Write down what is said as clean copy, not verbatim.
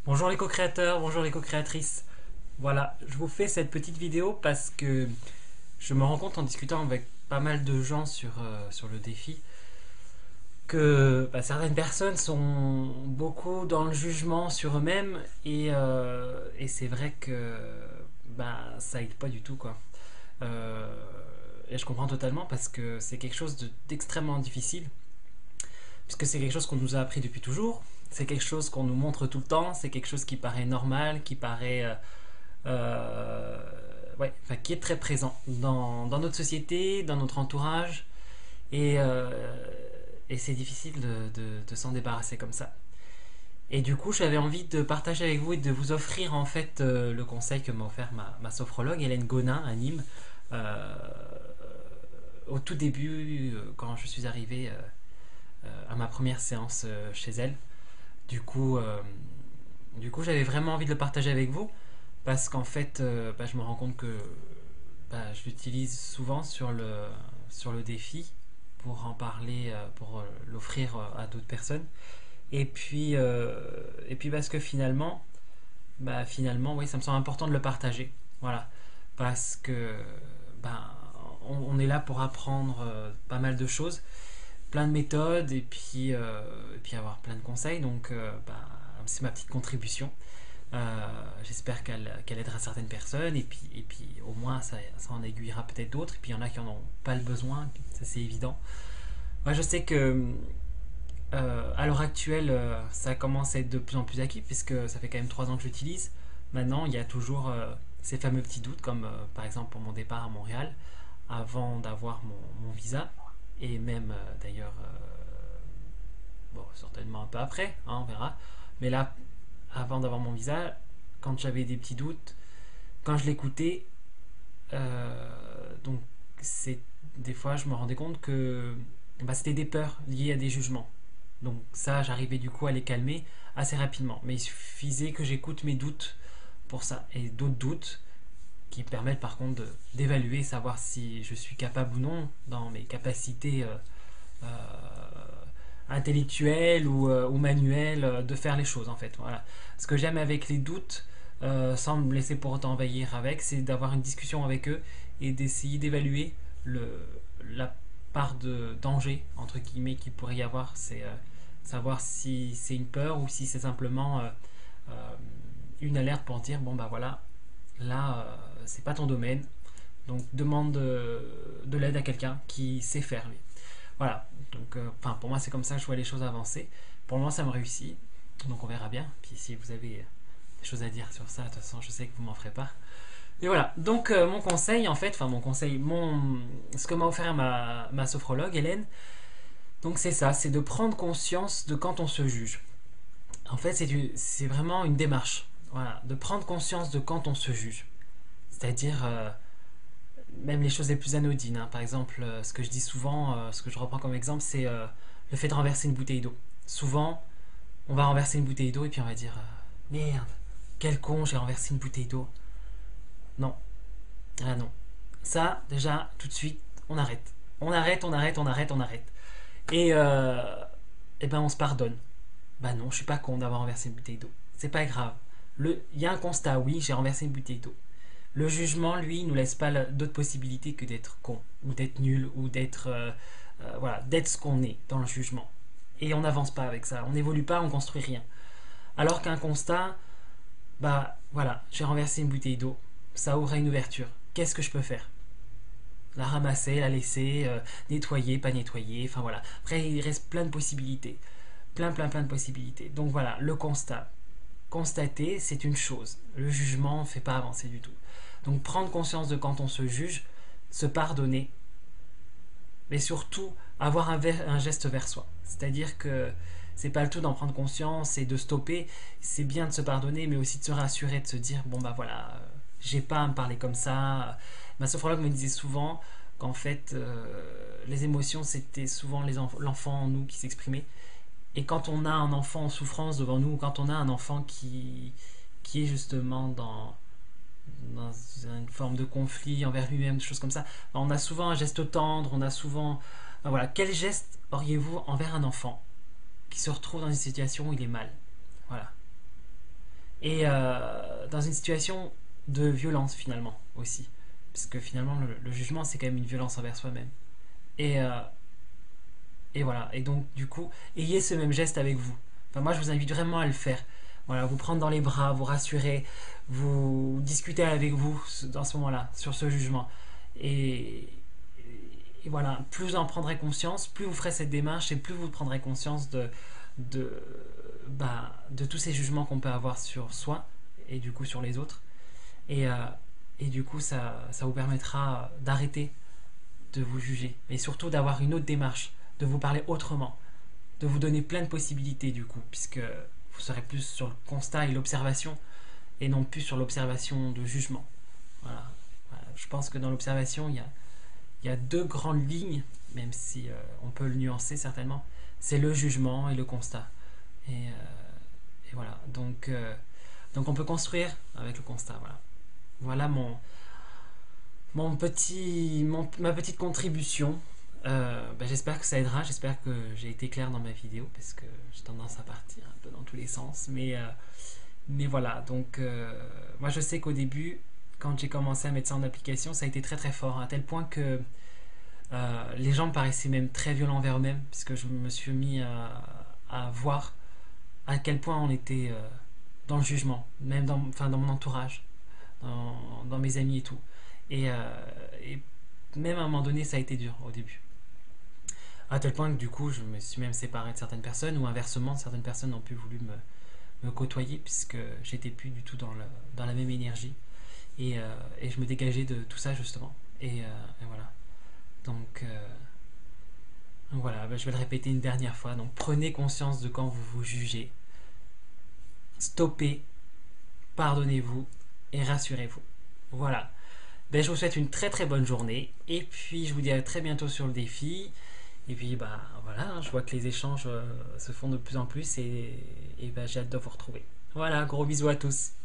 Bonjour les co-créateurs, bonjour les co-créatrices. Voilà, je vous fais cette petite vidéo parce que je me rends compte en discutant avec pas mal de gens sur le défi que certaines personnes sont beaucoup dans le jugement sur eux-mêmes et c'est vrai que ça aide pas du tout quoi. Euh, et je comprends totalement parce que c'est quelque chose d'extrêmement difficile puisque c'est quelque chose qu'on nous a appris depuis toujours. C'est quelque chose qu'on nous montre tout le temps, c'est quelque chose qui paraît normal, qui paraît euh, ouais, enfin, qui est très présent dans notre société, dans notre entourage, et, euh, et c'est difficile de s'en débarrasser comme ça. Et du coup, j'avais envie de partager avec vous et de vous offrir en fait le conseil que m'a offert ma sophrologue Hélène Gonin à Nîmes euh, au tout début quand je suis arrivé à ma première séance chez elle. Du coup, euh, du coup, j'avais vraiment envie de le partager avec vous parce qu'en fait, je me rends compte que je l'utilise souvent sur le défi pour en parler, pour l'offrir à d'autres personnes. Et puis parce que finalement, oui, ça me semble important de le partager. Voilà, parce que bah, on est là pour apprendre pas mal de choses, plein de méthodes et puis avoir plein de conseils. Donc, c'est ma petite contribution. J'espère qu'elle aidera certaines personnes et puis au moins ça en aiguillera peut-être d'autres. Et puis il y en a qui n'en ont pas le besoin, ça c'est évident. Moi je sais que à l'heure actuelle ça commence à être de plus en plus acquis puisque ça fait quand même 3 ans que j'utilise. Maintenant il y a toujours ces fameux petits doutes comme par exemple pour mon départ à Montréal avant d'avoir mon visa et même d'ailleurs bon, certainement un peu après, hein, on verra. Mais là, avant d'avoir mon visa, quand j'avais des petits doutes, quand je l'écoutais, donc c'est des fois je me rendais compte que c'était des peurs liées à des jugements. Donc ça, j'arrivais du coup à les calmer assez rapidement. Mais il suffisait que j'écoute mes doutes pour ça et d'autres doutes qui permettent par contre d'évaluer, savoir si je suis capable ou non dans mes capacités euh, intellectuelles ou manuelles de faire les choses en fait. Voilà. Ce que j'aime avec les doutes, sans me laisser pour autant envahir avec, c'est d'avoir une discussion avec eux et d'essayer d'évaluer la part de danger entre guillemets qu'il pourrait y avoir. C'est savoir si c'est une peur ou si c'est simplement euh, une alerte pour dire bon bah voilà, là c'est pas ton domaine, donc demande de l'aide à quelqu'un qui sait faire lui. Voilà, donc pour moi c'est comme ça que je vois les choses avancer. Pour le moment ça me réussit, donc on verra bien. Puis si vous avez des choses à dire sur ça, de toute façon je sais que vous m'en ferez part. Et voilà, donc mon conseil en fait, enfin mon conseil, ce que m'a offert ma sophrologue Hélène, donc c'est ça, c'est de prendre conscience de quand on se juge. En fait c'est vraiment une démarche, voilà, de prendre conscience de quand on se juge. C'est-à-dire même les choses les plus anodines, hein. Par exemple, ce que je dis souvent, ce que je reprends comme exemple, c'est le fait de renverser une bouteille d'eau. Souvent, on va renverser une bouteille d'eau et puis on va dire merde, quel con, j'ai renversé une bouteille d'eau. Non, ah non. Ça, déjà, tout de suite, on arrête. On arrête, on arrête, on arrête, on arrête. Et, euh, et ben on se pardonne. Bah non, je suis pas con d'avoir renversé une bouteille d'eau. C'est pas grave. Il y a un constat, oui, j'ai renversé une bouteille d'eau. Le jugement, lui, nous laisse pas d'autres possibilités que d'être con, ou d'être nul, ou d'être voilà, d'être ce qu'on est dans le jugement. Et on n'avance pas avec ça, on n'évolue pas, on construit rien. Alors qu'un constat, bah voilà, j'ai renversé une bouteille d'eau, ça ouvre une ouverture. Qu'est-ce que je peux faire? La ramasser, la laisser, nettoyer, pas nettoyer, enfin voilà. Après, il reste plein de possibilités. Plein de possibilités. Donc voilà, le constat. Constater, c'est une chose. Le jugement ne fait pas avancer du tout. Donc prendre conscience de quand on se juge, se pardonner, mais surtout avoir un geste vers soi. C'est-à-dire que c'est pas le tout d'en prendre conscience et de stopper. C'est bien de se pardonner, mais aussi de se rassurer, de se dire bon bah voilà, j'ai pas à me parler comme ça. Ma sophrologue me disait souvent qu'en fait les émotions c'était souvent l'enfant en nous qui s'exprimait. Et quand on a un enfant en souffrance devant nous, ou quand on a un enfant qui est justement dans une forme de conflit envers lui-même, des choses comme ça, on a souvent un geste tendre, on a souvent... voilà, quel geste auriez-vous envers un enfant qui se retrouve dans une situation où il est mal? Voilà. et dans une situation de violence finalement aussi. Parce que finalement le jugement c'est quand même une violence envers soi-même. Et, euh, et voilà, et donc du coup, ayez ce même geste avec vous. Enfin, moi je vous invite vraiment à le faire. Voilà, vous prendre dans les bras, vous rassurer, vous discuter avec vous dans ce moment-là, sur ce jugement. Et, et voilà, plus vous en prendrez conscience, plus vous ferez cette démarche et plus vous prendrez conscience de, de tous ces jugements qu'on peut avoir sur soi et du coup sur les autres. Et, euh, et du coup, ça vous permettra d'arrêter de vous juger, mais surtout d'avoir une autre démarche, de vous parler autrement, de vous donner plein de possibilités du coup, puisque vous serez plus sur le constat et l'observation, et non plus sur l'observation de jugement. Voilà. Voilà. Je pense que dans l'observation, il y a deux grandes lignes, même si on peut le nuancer certainement, c'est le jugement et le constat. Et voilà, donc on peut construire avec le constat. Voilà, voilà ma petite contribution. J'espère que ça aidera, j'espère que j'ai été clair dans ma vidéo, parce que j'ai tendance à partir un peu dans tous les sens. Mais voilà, donc moi je sais qu'au début, quand j'ai commencé à mettre ça en application, ça a été très très fort, à tel point que les gens me paraissaient même très violents envers eux-mêmes, puisque je me suis mis à voir à quel point on était dans le jugement, même enfin, dans mon entourage, dans mes amis et tout. Et même à un moment donné, ça a été dur au début. À tel point que du coup, je me suis même séparé de certaines personnes, ou inversement, certaines personnes n'ont plus voulu me côtoyer, puisque j'étais plus du tout dans la même énergie. Et je me dégageais de tout ça, justement. Et voilà. Donc, voilà, je vais le répéter une dernière fois. Donc, prenez conscience de quand vous vous jugez. Stoppez, pardonnez-vous et rassurez-vous. Voilà. Je vous souhaite une très très bonne journée. Et puis, je vous dis à très bientôt sur le défi. Et puis, voilà, je vois que les échanges se font de plus en plus. Et j'ai hâte de vous retrouver. Voilà, gros bisous à tous.